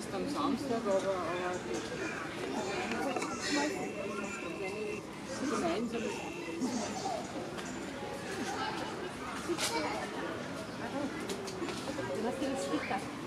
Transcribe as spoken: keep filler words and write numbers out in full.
erst am Samstag, aber, aber gemeinsam. Du hast den Sticker.